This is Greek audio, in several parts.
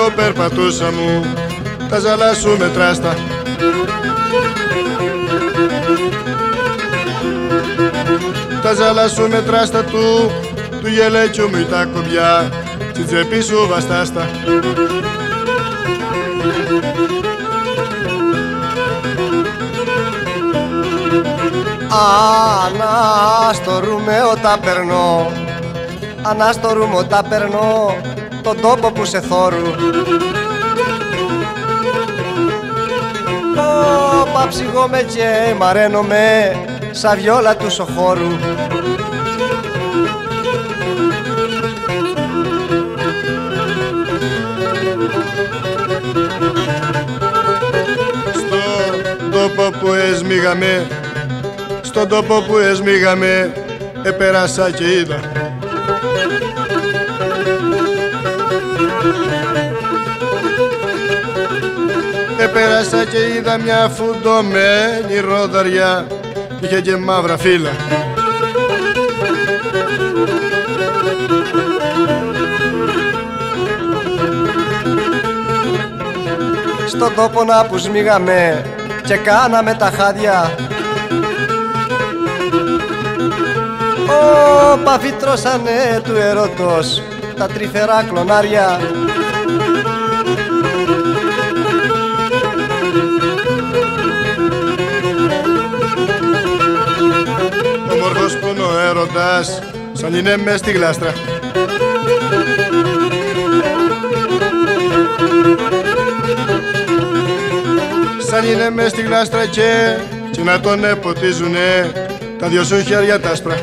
καλό περπατούσα μου, τα ζαλά σου μετράστα. Τα ζαλά σου μετράστα του γελέκιου μου τα κομπιά, στη τσέπη σου βαστάστα. Ανάστορουμε όταν περνώ, ανάστορούμε όταν περνώ τον τόπο που σε θόρου. Παψιγόμαι και μαραίνομαι σαν βιόλα του σοχώρου. Στον τόπο που εσμίγαμε, στον τόπο που εσμίγαμε, επέρασα και είδα. Επέρασα και είδα μια φουντωμένη ρόδαρια, είχε και μαύρα φύλλα. Στον τόπο να που σμίγαμε και κάναμε τα χάδια, παφιτρώσανε του ερωτός τα τρυφερά κλονάρια. Όμορφος που είναι ο έρωτας, σαν είναι μες στη γλάστρα. Σαν είναι μες στη γλάστρα και να τον εποτίζουνε τα δυο σου χέρια τα άσπρα.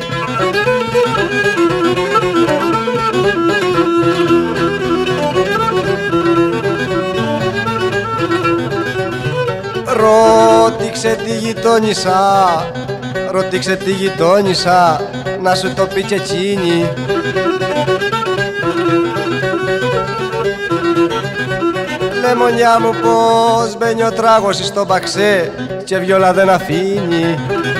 Ρώτηξε τη γειτόνισσα, ρώτηξε τη γειτόνισσα, να σου το πει και εκείνη. Λεμονιά μου πως μπαίνει ο τράγος στο μπαξέ και βιόλα δεν αφήνει.